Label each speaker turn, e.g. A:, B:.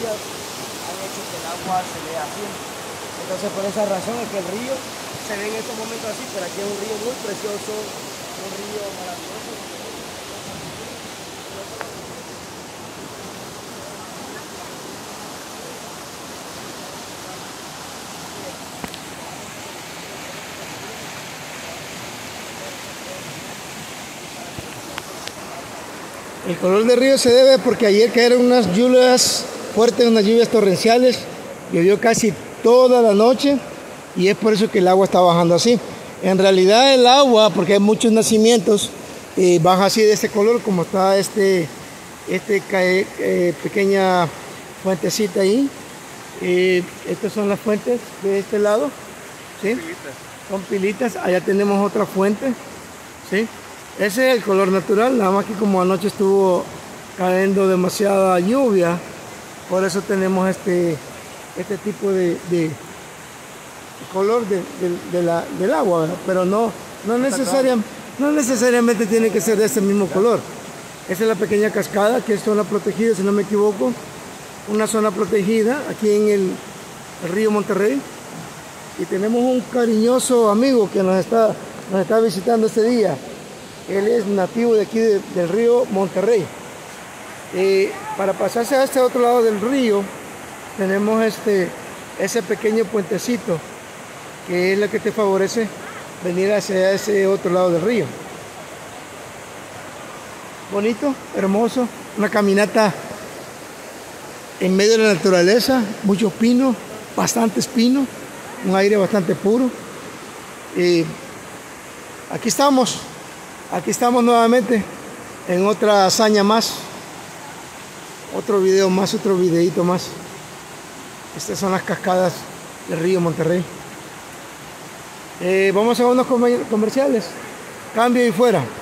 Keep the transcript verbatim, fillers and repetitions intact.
A: lluvias han hecho que el agua se vea así. Entonces por esa razón es que el río se ve en estos momentos así, pero aquí es un río muy precioso, un río maravilloso. El color del río se debe porque ayer cayeron unas lluvias fuertes, unas lluvias torrenciales, llovió casi toda la noche y es por eso que el agua está bajando así. En realidad el agua, porque hay muchos nacimientos, eh, baja así de este color como está este, este eh, pequeña fuentecita ahí. Eh, estas son las fuentes de este lado, ¿sí? Pilitas. Son pilitas, allá tenemos otra fuente, ¿sí? Ese es el color natural, nada más que como anoche estuvo cayendo demasiada lluvia, por eso tenemos este, este tipo de, de color de, de, de la, del agua, ¿verdad? Pero no, no, necesariamente, no necesariamente tiene que ser de ese mismo color. Esa es la pequeña cascada, que es zona protegida, si no me equivoco, una zona protegida aquí en el, el río Monterrey. Y tenemos un cariñoso amigo que nos está, nos está visitando este día. Él es nativo de aquí de, del río Monterrey. Eh, para pasarse a este otro lado del río, tenemos este, ese pequeño puentecito, que es lo que te favorece venir hacia ese otro lado del río. Bonito, hermoso, una caminata en medio de la naturaleza, muchos pinos, bastantes pinos, un aire bastante puro. Eh, aquí estamos. Aquí estamos nuevamente en otra hazaña más, otro video más, otro videito más. Estas son las cascadas del río Monterrey. Eh, vamos a unos comerciales, cambio y fuera.